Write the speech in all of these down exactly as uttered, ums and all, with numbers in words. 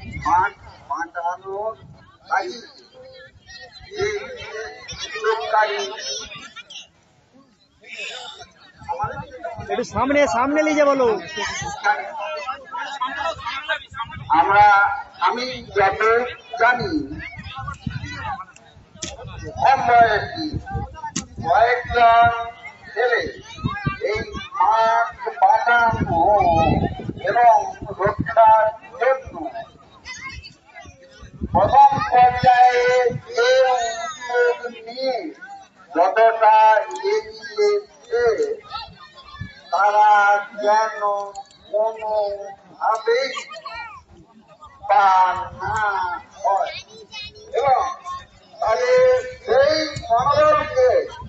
মাঠ বাঁচানোর কাজে এই বিনিয়োগকারী একটু সামনে সামনে নিয়ে যা বলো। আমরা আমি যত জানি কম বয়সী কয়েকজন ছেলে এই মাঠ বাঁচানো এবং রক্ষার জন্য প্রথম পর্যায়ে এই উদ্যোগ নিয়ে যতটা এগিয়েছে তারা যেন কোনোভাবেই তা না হয় এবং তাদের সেই মনোবলকে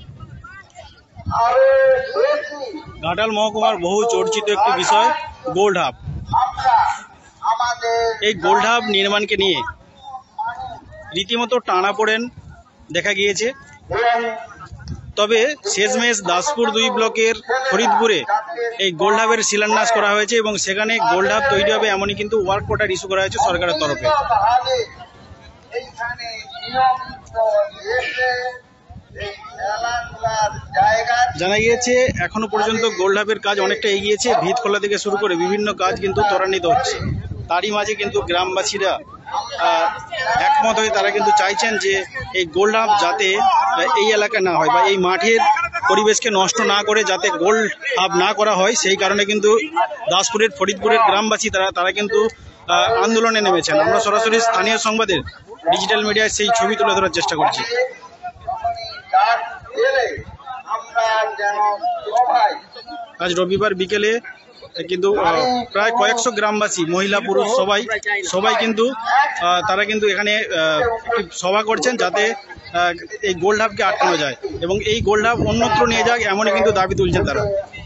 আরো বেশি। ঘাটাল মহকুমার বহু চর্চিত একটি বিষয় গোল্ড হাব। আমরা আমাদের এই গোল্ড হাব নির্মাণকে নিয়ে রীতিমতো টানাপোড়েন দেখা গিয়েছে। তবে শেষমেশ দাসপুর দুই ব্লকের ফরিদপুরে এই গোল্ড হাবের শিলান্যাস করা হয়েছে এবং সেখানে গোল্ড হাব তৈরি হবে এমনই কিন্তু ওয়ার্ক অর্ডার ইস্যু করা হয়েছে সরকারের তরফে। জানা গিয়েছে এখনো পর্যন্ত গোল্ড হাবের কাজ অনেকটা এগিয়েছে, ভিত খোলা থেকে শুরু করে বিভিন্ন কাজ কিন্তু ত্বরান্বিত হচ্ছে। তারই মাঝে কিন্তু গ্রামবাসীরা একমত হয়ে তারা কিন্তু চাইছেন যে এই গোল্ড হাব যাতে এই এলাকায় না হয় বা এই মাঠের পরিবেশকে নষ্ট না করে যাতে গোল্ড হাব না করা হয়, সেই কারণে কিন্তু দাসপুরের ফরিদপুরের গ্রামবাসী তারা তারা কিন্তু আন্দোলনে নেমেছেন। আমরা সরাসরি স্থানীয় সংবাদের ডিজিটাল মিডিয়ায় সেই ছবি তুলে ধরার চেষ্টা করছি। আজ রবিবার বিকেলে কিন্তু প্রায় কয়েকশো গ্রামবাসী মহিলা পুরুষ সবাই সবাই কিন্তু তারা কিন্তু এখানে সভা করছেন যাতে এই গোল্ড হাবকে আটকানো যায় এবং এই গোল্ড হাব অন্যত্র নিয়ে যাক এমনই কিন্তু দাবি তুলছেন তারা।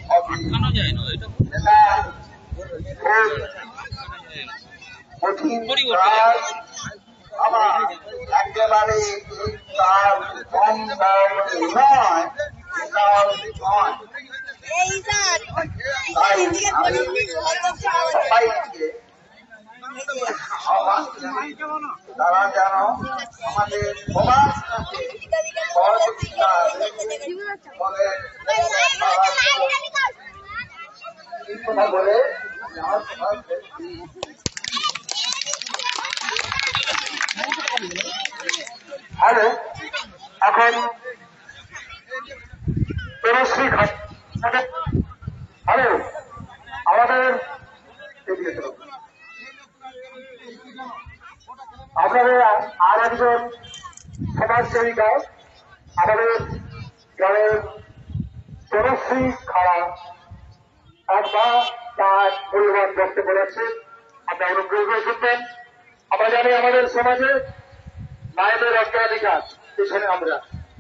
তারা যেন আমাদের বলে হ্যালো এখন তনুশ্রী ঘাট হ্যালো আমাদের আপনাদের আর একজন সমাজসেবিকা আমাদের গ্রামের তনুশ্রী খাড়া একবার তার পরিবার বক্তব্য বলেছে, আমরা অনুগ্রহ করতেন। আমরা জানি আমাদের সমাজে মায়েদের অগ্রাধিকার পেছনে আমরা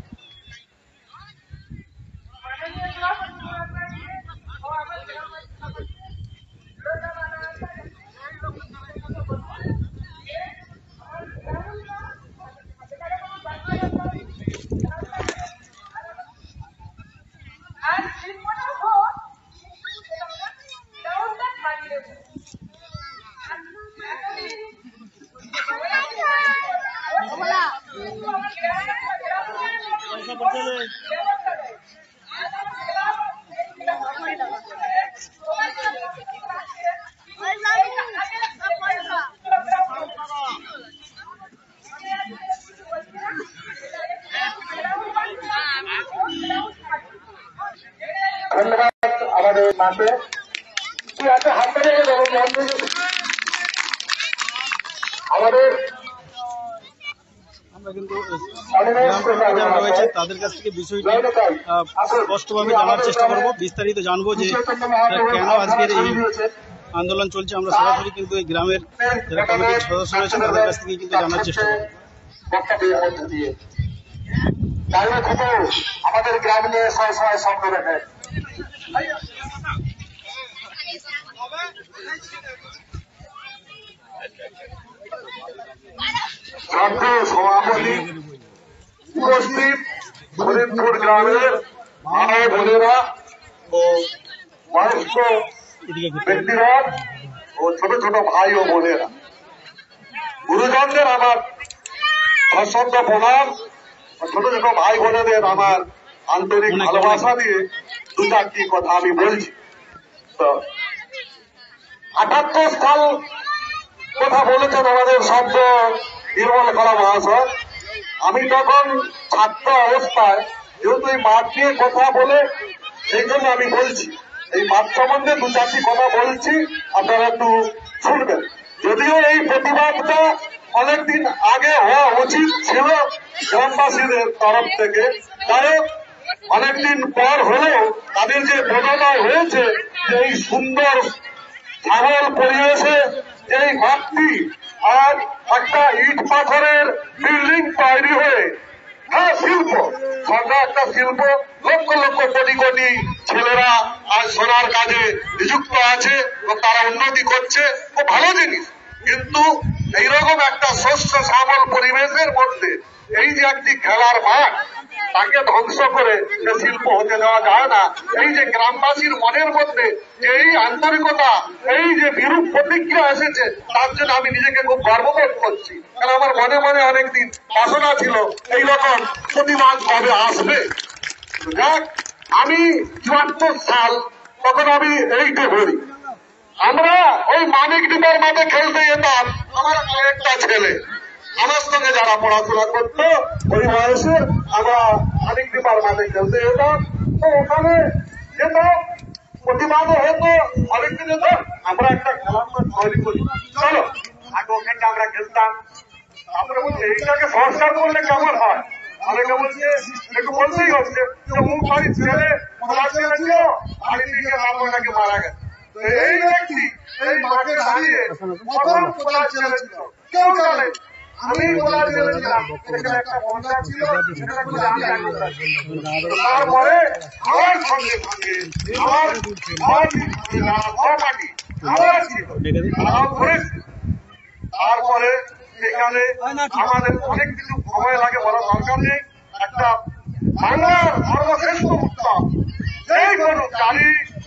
ধন্যবাদ আমাদের মাঠে আমাদের আমরা কিন্তু যারা রয়েছে তাদের কাছ থেকে বিষয়টি স্পষ্টভাবে জানার চেষ্টা করব, বিস্তারিত জানবো যে কেন আজকের এই আন্দোলন চলছে। আমরা সরাসরি কিন্তু এই গ্রামের যারা কমিটির সদস্য রয়েছেন তাদের কাছ থেকে কিন্তু জানার চেষ্টা করব। আমাদের গ্রাম নিয়ে সবসময় স্বপ্ন দেখে সভাপতি উপস্থিত ফরিদপুর গ্রামের ভাই বোনেরা ও বয়স্ক ব্যক্তিরা ও ছোট ছোট ভাই ও বোনেরা, গুরুজনদের আমার সশ্রদ্ধ প্রণাম, ছোট ছোট ভাই বোনেদের আমার আন্তরিক ভালোবাসা দিয়ে দু চারটি কথা আমি বলছি। তো আটাত্তর সাল কথা বলেছেন আমাদের শব্দ নির্মল করা মহাশয়। আমি তখন ছাত্র অবস্থায় যেহেতু এই মাঠ নিয়ে কথা বলে সেই জন্য আমি বলছি, এই মাঠ সম্বন্ধে দু চারটি কথা বলছি, আপনারা একটু শুনবেন। যদিও এই প্রতিবাদটা অনেকদিন আগে হওয়া উচিত ছিল গ্রামবাসীদের তরফ থেকে, কারণ অনেকদিন পর হলেও তাদের যে বেদনায় হয়েছে যে এই সুন্দর ছাগল পরিবেশে এই মাঠটি আর একটা ইট পাথরের বিল্ডিং তৈরি হয়ে, হ্যাঁ শিল্প, সরকার একটা শিল্প, লক্ষ লক্ষ কোটি কোটি ছেলেরা আজ সোনার কাজে নিযুক্ত আছে এবং তারা উন্নতি করছে, খুব ভালো জিনিস। কিন্তু এইরকম একটা শস্য শ্যামল পরিবেশের মধ্যে এই যে একটি খেলার মাঠ, তাকে ধ্বংস করে সে শিল্প হতে দেওয়া যায় না। এই যে গ্রামবাসীর মনের মধ্যে যে এই আন্তরিকতা, এই যে বিরূপ প্রতিক্রিয়া এসেছে, তার জন্য আমি নিজেকে খুব গর্ববোধ করছি। কারণ আমার মনে মনে অনেকদিন বাসনা ছিল এইরকম প্রতিবাদ কবে আসবে। যাক, আমি চুয়াত্তর সাল, তখন আমি এইটে ভরি, আমরা ওই মানিক ডিপার মাঠে খেলতে যেতাম। আমার কয়েকটা ছেলে আমার সঙ্গে যারা পড়াশোনা করতো ওই বয়সে আমরা মানিক ডিপার মাঠে খেলতে যেতাম। তো ওখানে যেতাম, প্রতিবাদও হতো, অনেকদিন যেত, আমরা একটা খেলার মাঠ তৈরি করি, চলো আগে ওখানটা আমরা খেলতাম। তারপরে বলছি এইটাকে সংস্কার করলে কেমন হয়, অনেকে বলছে একটু বলতেই হচ্ছে যে মুখ বাড়ির ছেলে পড়ার ছেলে ছিল, বাড়ি থেকে রামনাকে মারা গেছে। এই ব্যক্তি এই মাঠে দাঁড়িয়ে প্রথম পড়ার ছেলে ছিল, কেউ জানে আমি পড়ার ছেলে ছিলাম, এখানে একটা পঞ্চায়েত ছিল, তারপরে আমার সঙ্গে সঙ্গে আমার সহপাঠী আমার ছিল, তারাও করেছে। তারপরে এখানে আমাদের অনেক কিছু সময় লাগে, বলা দরকার নেই। একটা বাংলার সর্বশ্রেষ্ঠ উৎসব এই কোনো চারি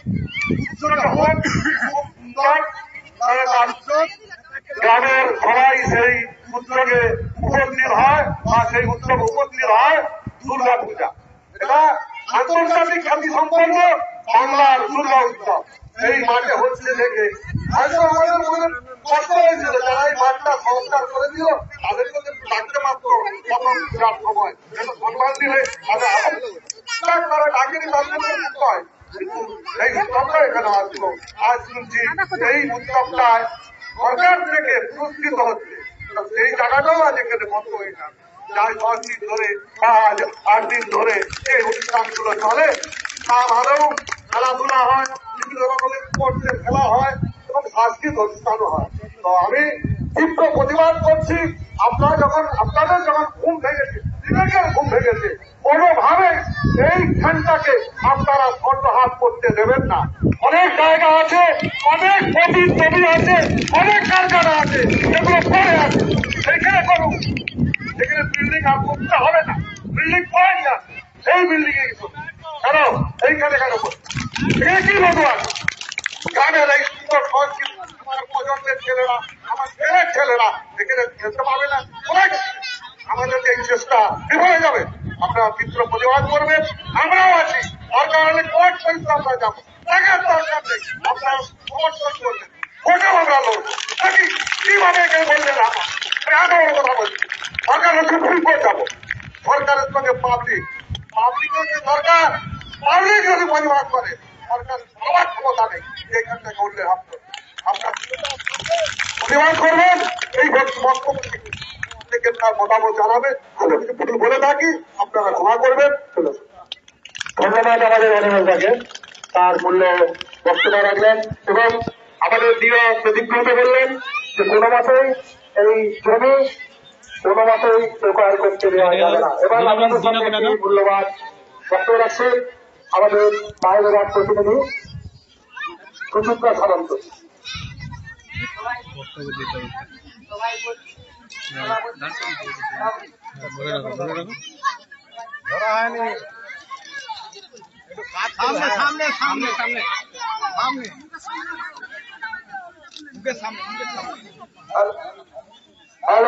গ্রামের সবাই সেই উৎসবে উপস্থিত হয় বা সেই উৎসবে উপস্থিত হয় দুর্গা পূজা। এটা আন্তর্জাতিক খ্যাতি সম্পন্ন বাংলার দুর্গা উৎসব এই মাঠে হচ্ছে দেখে হয়তো আমাদের মনে কষ্ট হয়েছিল, যারা এই মাঠটা সংস্কার করে দিল তাদের কাছে ডাকতে মাত্র প্রথম পূজার সময় যেন সম্মান দিলে তাদের তারা ডাকেনি, তাদের হয়। এই উৎসবটা এখানে আসলো, আজ শুনছি এই উৎসবটায় সরকার থেকে পুরস্কৃত হচ্ছে, সেই জায়গাটাও আজ এখানে বন্ধ হয়ে যাবে। যাই পাঁচ দিন ধরে পাঁচ আট দিন ধরে এই অনুষ্ঠানগুলো চলে, তার আরও খেলাধুলা হয়, বিভিন্ন রকমের স্পোর্টসের খেলা হয় এবং সাংস্কৃতিক অনুষ্ঠানও হয়। তো আমি তীব্র প্রতিবাদ করছি, আপনারা যখন আপনাদের যখন ঘুম ভেঙেছে, বিবেকের ঘুম ভেঙেছে, কোনোভাবে এইখানটাকে আপনারা স্বর্ণহাত করতে দেবেন না। অনেক জায়গা আছে, অনেক নদীর জমি আছে, অনেক কারখানা আছে, এগুলো পড়ে আছে, সেখানে করুন। এখানে বিল্ডিং আর করতে হবে না, বিল্ডিং পয়েন্ট না, এই বিল্ডিং এ কিছু কেন এইখানে কেন এখানে কি বন্ধু আছে? গ্রামের এই সুন্দর সংস্কৃতি প্রজন্মের ছেলেরা, আমার ছেলের ছেলেরা এখানে খেলতে পারবে না, আমাদেরকে এই চেষ্টা বিফলে যাবে। আপনারা তীব্র প্রতিবাদ করবেন, আমরাও আছি, দরকার হলে কোর্ট পর্যন্ত আমরা যাবো, টাকার দরকার নেই, আপনারা কোর্ট করবেন, কোর্টেও আমরা লড়বো। নাকি কিভাবে কেউ বললেন আমার এত বড় কথা বলছি, সরকার হচ্ছে ভুল করে যাবো, সরকারের সঙ্গে পাবলিক পাবলিকের যে দরকার, পাবলিক যদি প্রতিবাদ করে সরকার সবার ক্ষমতা নেই এইখান থেকে উঠলে ভাবতো আপনার প্রতিবাদ করবেন। এই বক্তব্য থেকে তার মতামত জানাবে, আমি কিছু ভুল বলে থাকি আপনারা ক্ষমা করবেন। ধন্যবাদ আমাদের অনিমেলটাকে, তার মূল্য বক্তব্য রাখলেন এবং আমাদের দিয়ে প্রতিক্রিয়া বললেন যে কোনো মতেই এই জমি কোনো মতেই প্রকার করতে দেওয়া যাবে না। এবার আপনাদের সামনে একটি মূল্যবান বক্তব্য রাখছেন আমাদের মায়ের প্রতিনিধি সুচিত্রা সামন্ত। সামনে সামনে সামনে সামনে সামনে আর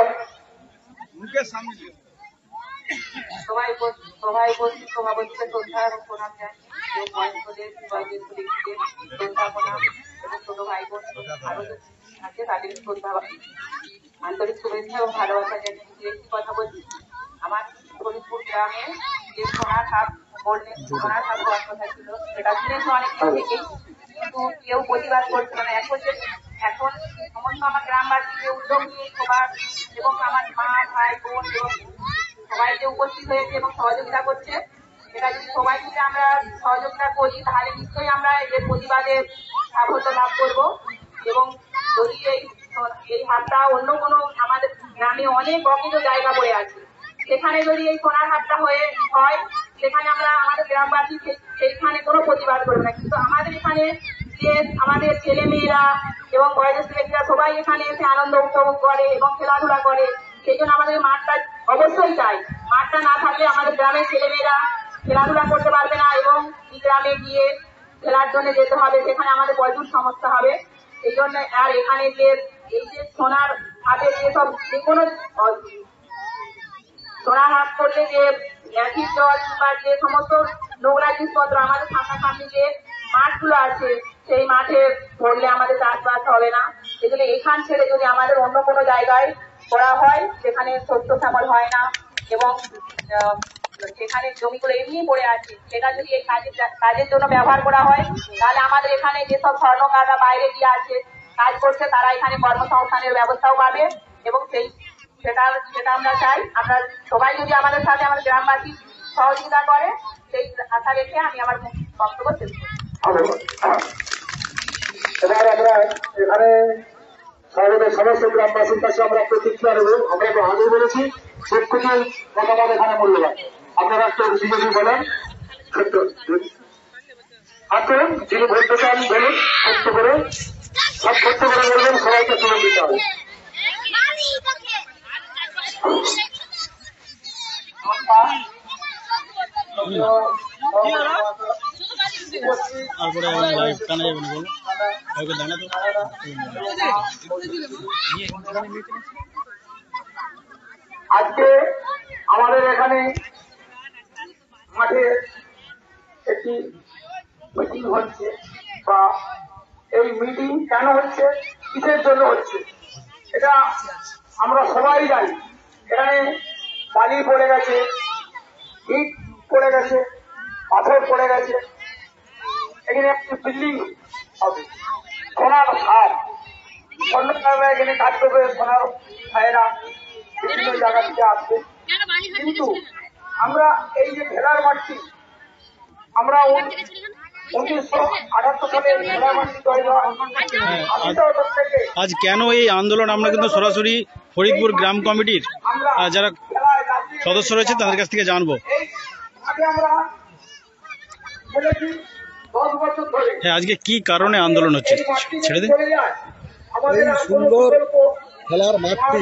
সবাই সবাই উপস্থিত সভাপতিকে শ্রদ্ধা এবং প্রণাম জানাই এবং বয়স্কদের বয়োজ্যেষ্ঠ ব্যক্তিদের শ্রদ্ধা প্রণাম এবং ছোট ভাই বোন আরো আছে তাদের শ্রদ্ধা আন্তরিক শুভেচ্ছা এবং ভালোবাসা জানিয়ে একটি কথা বলছি। আমার ফরিদপুর গ্রামে যে সোনার হাট গোল্ডেন সোনার হাট হওয়ার কথা ছিল সেটা শুনেছি অনেকদিন থেকেই, কিন্তু কেউ প্রতিবাদ করছিল না। এখন যে এখন সমস্ত আমার গ্রামবাসীকে উদ্যোগ নিয়ে সবার এবং আমার মা ভাই বোন এবং সবাই যে উপস্থিত হয়েছে এবং সহযোগিতা করছে, এটা যদি সবাই মিলে আমরা সহযোগিতা করি তাহলে নিশ্চয়ই আমরা এর প্রতিবাদে সাফল্য লাভ করব। এবং যদি এই এই হাটটা অন্য কোনো আমাদের গ্রামে অনেক অকেজ জায়গা পড়ে আছে, সেখানে যদি এই সোনার হাটটা হয়ে হয় সেখানে আমরা আমাদের গ্রামবাসী সেইখানে কোনো প্রতিবাদ করবো না, কিন্তু আমাদের এখানে যে আমাদের ছেলে মেয়েরা এবং বয়োজ্যেষ্ঠ ব্যক্তিরা সবাই এখানে এসে আনন্দ উপভোগ করে এবং খেলাধুলা করে, সেই জন্য আমাদের মাঠটা অবশ্যই চাই। মাঠটা না থাকলে আমাদের গ্রামের ছেলেমেয়েরা খেলাধুলা করতে পারবে না এবং এই গ্রামে গিয়ে খেলার জন্য যেতে হবে, সেখানে আমাদের প্রচুর সমস্যা হবে। এই জন্য আর এখানে যে এই যে সোনার হাটে যেসব যে কোনো সোনার হাট করলে যে অ্যাসিড জল বা যে সমস্ত নোংরা জিনিসপত্র আমাদের সামনাসামনি যে মাঠগুলো আছে সেই মাঠে পড়লে আমাদের চাষবাস হবে না। সেজন্য এখান ছেড়ে যদি আমাদের অন্য কোনো জায়গায় করা হয় যেখানে শস্য শ্যামল হয় না এবং সেখানে জমিগুলো এমনি পড়ে আছে, সেটা যদি এই কাজের কাজের জন্য ব্যবহার করা হয় তাহলে আমাদের এখানে যেসব স্বর্ণকাররা বাইরে গিয়ে আছে কাজ করছে তারা এখানে কর্মসংস্থানের ব্যবস্থাও পাবে এবং সেই সেটা সেটা আমরা চাই। আমরা সবাই যদি আমাদের সাথে আমাদের গ্রামবাসী সহযোগিতা করে সেই আশা রেখে আমি আমার বক্তব্য শেষ করি। এবার আমরা এখানে সর্বদা সমস্ত গ্রামবাসীর কাছে আমরা প্রতিক্রিয়া নেব। আমরা তো আগেই বলেছি প্রত্যেকের মতামত এখানে মূল্যবান। আপনারা একটু যদি বলেন সত্য আসুন, যিনি বলতে চান বলুন, সত্য করে সব সত্য করে বলবেন, সবাইকে শুনে দিতে হবে। আজকে আমাদের এখানে মাঠে একটি মিটিং হচ্ছে, বা এই মিটিং কেন হচ্ছে, কিসের জন্য হচ্ছে, এটা আমরা সবাই জানি। এখানে বালি পড়ে গেছে, ইট পড়ে গেছে, পাথর পড়ে গেছে, এখানে একটি বিল্ডিং হবে, সোনার হাট, স্বর্ণকাররা এখানে কাজ করবে, সোনার ভাইয়েরা বিভিন্ন জায়গা থেকে আসবে। কিন্তু আমরা এই যে খেলার মাঠটি আমরা উনিশশো আটাত্তর সালে খেলার মাঠটি তৈরি হয়। আজ কেন এই আন্দোলন আমরা কিন্তু সরাসরি ফরিদপুর গ্রাম কমিটির যারা সদস্য রয়েছে তাদের কাছ থেকে জানবো। হ্যাঁ, আজকে কি কারণে আন্দোলন হচ্ছে ছেড়ে দিন। এই সুন্দর খেলার মাঠটি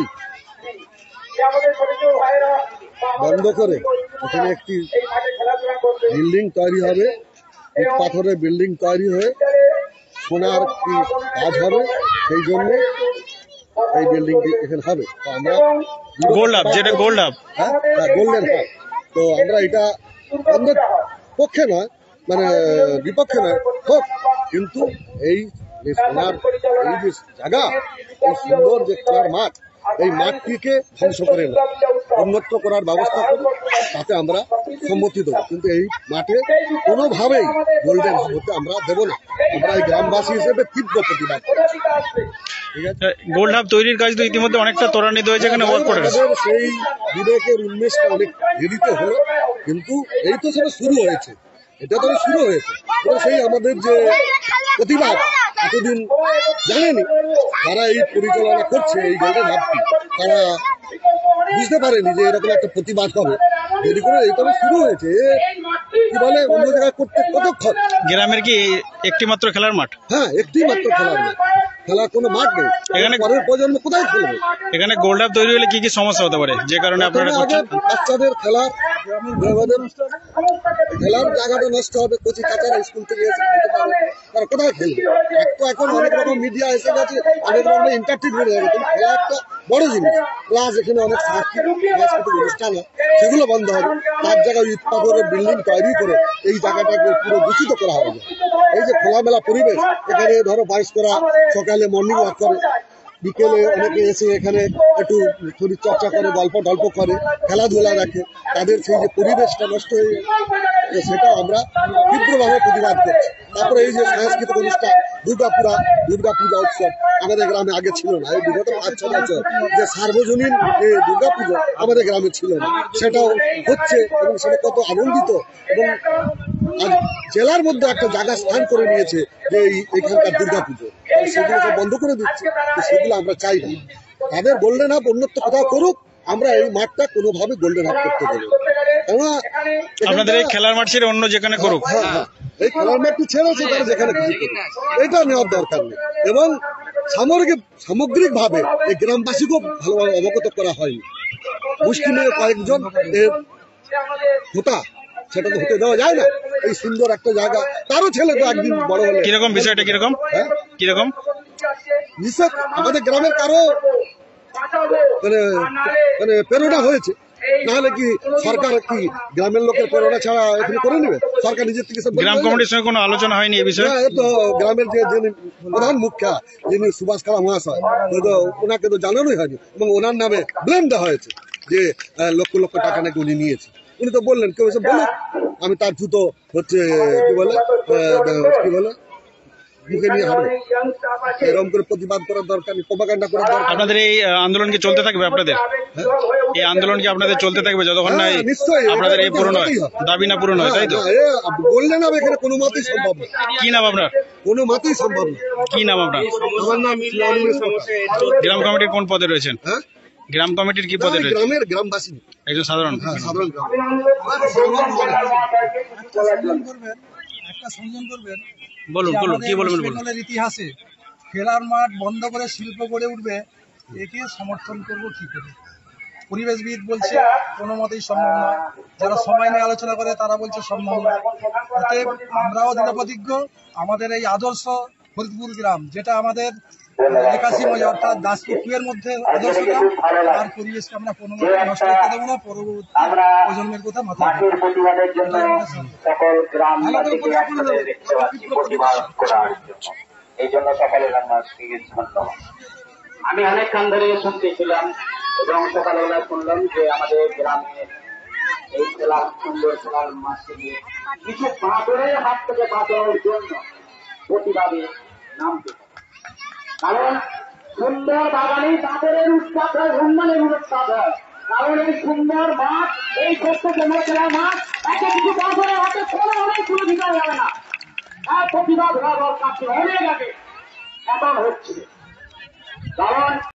বন্ধ করে এখানে একটি বিল্ডিং তৈরি হবে, ইট পাথরের বিল্ডিং তৈরি হয়ে সোনার কি কাজ হবে, সেই জন্য এই বিল্ডিংটি এখানে হবে। তো আমরা গোল্ড হাব, যেটা গোল্ড হাব, হ্যাঁ গোল্ডেন হাব, তো আমরা এটা বন্ধের পক্ষে নয়, মানে বিপক্ষে নয় হোক, কিন্তু এই সোনার এই যে জায়গা, এই সুন্দর যে খেলার মাঠ, এই মাঠটিকে ধ্বংস করে না উন্নত করার ব্যবস্থা করি, তাতে আমরা সম্মতি দেবো। কিন্তু এই মাঠে কোনোভাবেই গোল্ডেন হাব হতে আমরা দেবো না। আমরা এই গ্রামবাসী হিসেবে তীব্র প্রতিবাদ করি। ঠিক আছে, গোল্ড হাব তৈরির কাজ তো ইতিমধ্যে অনেকটা ত্বরান্বিত হয়েছে, এখানে ওয়ার্ক করে গেছে। সেই বিবেকের উন্মেষটা অনেক দেরিতে হলো, কিন্তু এই তো সেটা শুরু হয়েছে, এটা তো শুরু হয়েছে। সেই আমাদের যে প্রতিবাদ এতদিন জানেনি, তারা এই পরিচালনা করছে এই গোল্ডেন হাবটি, তারা বুঝতে পারেনি যে এরকম একটা প্রতিবাদ হবে। দেরি করে এই তবে শুরু হয়েছে, কি বলে অন্য জায়গায় করতে কতক্ষণ। গ্রামের কি একটি মাত্র খেলার মাঠ? হ্যাঁ, একটি মাত্র খেলার মাঠ, খেলার কোনো মাঠ নেই। এখানে পরের প্রজন্ম কোথায় খেলবে? এখানে গোল্ড হাব তৈরি হলে কি কি সমস্যা হতে পারে যে কারণে আপনারা বাচ্চাদের খেলার আমাদের খেলার জায়গাটা নষ্ট হবে, কচি কাচারা স্কুল থেকে এসে খেলতে পারবে, তারা কোথায় খেলবে? এক তো এখন অনেক রকম মিডিয়া এসে গেছে, অনেক রকম এন্টারটেনমেন্ট হয়ে গেছে, খেলা একটা বড় জিনিস। প্লাস এখানে অনেক সাংস্কৃতিক সাংস্কৃতিক অনুষ্ঠান হয়, সেগুলো বন্ধ হবে। তার জায়গায় উৎপাদনের বিল্ডিং তৈরি করে এই জায়গাটাকে পুরো দূষিত করা হবে। এই যে খোলামেলা পরিবেশ, এখানে ধরো বাইশ করা সকালে মর্নিং ওয়াক করে, বিকেলে অনেকে এসে এখানে একটু শরীর চর্চা করে, গল্প টল্প করে, খেলাধুলা রাখে, তাদের সেই যে পরিবেশটা নষ্ট হয়ে যায়, সেটা আমরা তীব্রভাবে প্রতিবাদ করছি। তারপরে এই যে সাংস্কৃতিক অনুষ্ঠান দুর্গাপুরা দুর্গা পূজা উৎসব আমাদের গ্রামে আগে ছিল না, এই বিগত পাঁচ ছ বছর যে সার্বজনীন যে দুর্গা পুজো আমাদের গ্রামে ছিল না, সেটাও হচ্ছে এবং সেটা কত আনন্দিত। এবং আজ জেলার মধ্যে একটা জায়গা স্থান করে নিয়েছে যে এই এখানকার দুর্গা পুজো, সেগুলো সব বন্ধ করে দিচ্ছে। সেগুলো আমরা চাই না। তাদের গোল্ডেন হাব অন্যত্র কোথাও করুক, আমরা এই মাঠটা কোনোভাবে গোল্ডেন হাব করতে দেবো। কেননা আপনাদের এই খেলার মাঠ ছেড়ে অন্য যেখানে করুক। হ্যাঁ হ্যাঁ, এই খেলার মাঠটি ছেড়েছে তারা যেখানে খুশি করুক, এটা নেওয়ার দরকার নেই। এবং সামগ্রিক সামগ্রিক ভাবে এই গ্রামবাসীকেও ভালোভাবে অবগত করা হয়নি। মুসলিমের কয়েকজন এর হোতা, সেটা তো হতে দেওয়া যায় না। এই সুন্দর একটা জায়গা, তারও ছেলে তো একদিন বড় হলে কিরকম বিষয়টা কিরকম হ্যাঁ কিরকম নিশ্চয় আমাদের গ্রামের কারো মানে মানে প্রেরণা হয়েছে, নাহলে কি সরকার কি গ্রামের লোকের প্রেরণা ছাড়া এখানে করে নেবে? সরকার নিজের থেকে সব গ্রাম কমিটির সঙ্গে কোনো আলোচনা হয়নি এই বিষয়ে? হ্যাঁ, তো গ্রামের যে যিনি প্রধান মুখিয়া, যিনি সুভাষ কালা মহাশয়, তো ওনাকে তো জানানোই হয়নি এবং ওনার নামে ব্লেম দেওয়া হয়েছে যে আহ, লক্ষ লক্ষ টাকা নাকি উনি নিয়েছে। উনি তো বললেন কেউ এসে বলুক, আমি তার জুতো হচ্ছে কি বলে আহ, কি বলে মুখে নিয়ে হাঁটবো। এরকম করে প্রতিবাদ করার দরকার নেই, প্রপাগান্ডা করার দরকার নেই। আপনাদের এই আহ, আন্দোলন কি চলতে থাকবে? আপনাদের এই আন্দোলন কি আপনাদের চলতে থাকবে যতক্ষণ না এই হ্যাঁ, নিশ্চয়ই আপনাদের এই পূরণ হয়, হতেই হবে। দাবি না পূরণ হয়, তাই তো? হ্যাঁ, এ বললেন না এখানে কোনো মতেই সম্ভব না, কি নাম আপনার? কোনো মতেই সম্ভব না। কি নাম আপনার? আমার নাম অনিমেষ সরকার। গ্রাম কমিটির কোন পদে রয়েছেন? হ্যাঁ, গ্রাম কমিটির কি না, পদে ওই রয়েছেন? গ্রামের গ্রামবাসী, একজন সাধারণ। হ্যাঁ, সাধারণ গ্রাম। একটা সংযোজন করবেন বলুন যে বলুন আমাদের কি বলবেন ওয়েস্ট বলুন। বেঙ্গলের ইতিহাসে খেলার মাঠ বন্ধ করে শিল্প গড়ে উঠবে, একে সমর্থন করব কি করে? পরিবেশবিদ বলছে কোনো মতেই সম্ভব নয়, যারা সময় নিয়ে আলোচনা করে তারা বলছে সম্ভব নয়। অতএব আমরাও দৃঢ়প্রতিজ্ঞ, আমাদের এই আদর্শ ফরিদপুর গ্রাম, যেটা আমাদের একাশি মজা অর্থাৎ দাসপুর টুয়ের মধ্যে আদর্শ গ্রাম, আর পরিবেশকে আমরা কোনো মতে নষ্ট করতে দেবো না। পরবর্তী প্রজন্মের কথা মাথায় রাখবো। মাটির প্রতিবাদের জন্য সকল গ্রামবাসীকে একসাথে দেখতে পাচ্ছি প্রতিবাদ করার জন্য। এই জন্য সকলের আমরা ধন্যবাদ। আমি অনেকক্ষণ ধরে শুনতেছিলাম এবং সকালবেলা শুনলাম যে আমাদের গ্রামে এই খেলার সুন্দর খেলার মাঠ থেকে কিছু বাঁদরের হাত থেকে বাঁচানোর জন্য প্রতিবাদে নামতে হবে। কারণ সুন্দর বাগানে বাঁদরের উৎপাদ হয়, উন্নয়নের উৎপাদ হয়। কারণ এই সুন্দর মাঠ, এই ছোট্ট জন্য খেলার মাঠ, একে কিছু বাঁদরের হাতে কোনো অনেক কোনো দিতে যাবে না। আর প্রতিবাদ হওয়া দরকার ছিল, অনেক আগে এখন হচ্ছে। কারণ